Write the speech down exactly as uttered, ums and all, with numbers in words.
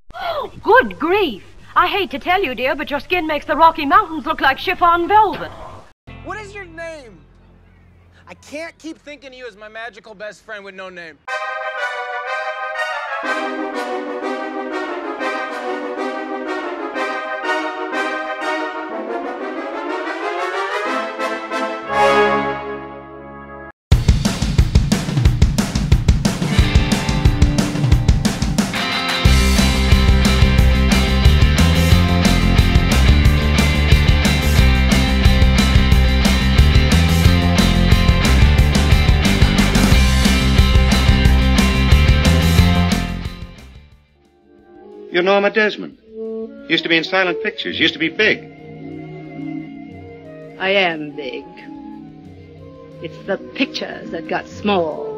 Good grief! I hate to tell you, dear, but your skin makes the Rocky Mountains look like chiffon velvet. What is your name? I can't keep thinking of you as my magical best friend with no name. You're Norma Desmond. Used to be in silent pictures. Used to be big. I am big. It's the pictures that got small.